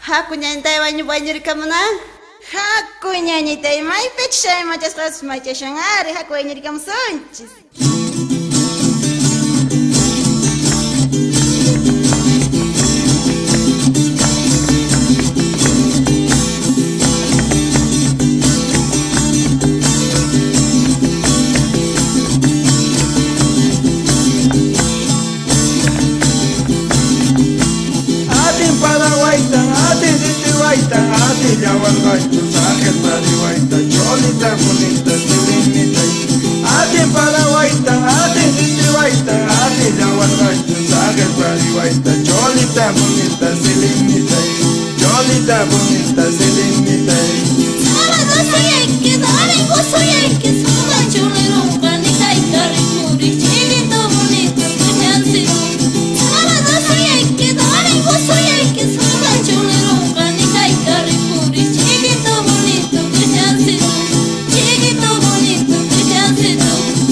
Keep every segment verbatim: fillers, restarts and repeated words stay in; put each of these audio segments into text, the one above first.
Haku ñañitay wañu wañurikamuna. Haku ñañitay maypik shay machasqas machashangari haku wañurikamusunchis. Ati yawangachu saket pariwaita cholita bonita silinita Ati parawaita ati ditiwaita ati yawangachu saket pariwaita cholita bonita silinita cholita bonita silinita Sábado soy el que domingo soy el que suba chulirunga ni kai karikuri chiquito bonito que me han sido Sábado soy el que domingo soy el que suba chulirunga ni kai karikuri chiquito bonito que me han sido chiquito bonito que me han sido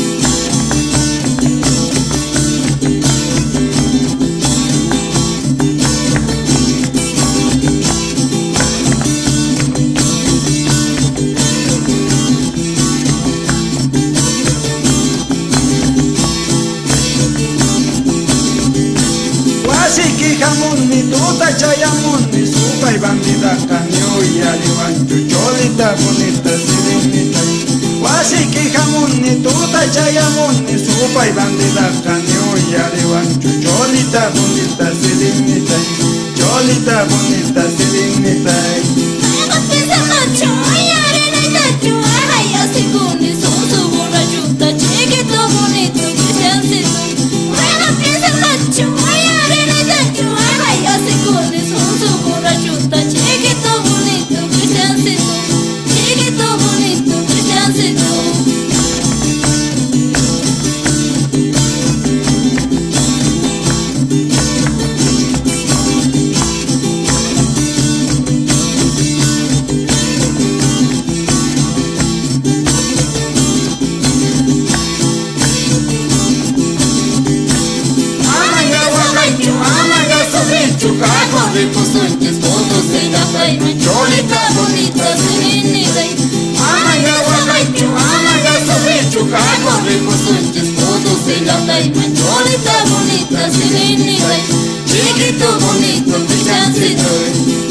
Wasiki jamuni tuta chayamuni supay bandida kanyo yariwanchu cholita bonita silinita Wasiki jamuni tuta chayamuni supay bandida kanyo yariwanchu cholita bonita silinita cholita bonita silinita Luego piensa macho ay arena y tacho ay así con eso su borrachuta chiquito bonito que se han sido Luego piensa macho ay arena y tacho ay así con eso su borrachuta chiquito bonito que se han sido chiquito bonito que se han sido Riposantes todos en la paima cholita bonita serenidad Amaya guamacho, amaya sobecho Cago riposantes todos en la paima cholita bonita serenidad Chiquito bonito que se han sido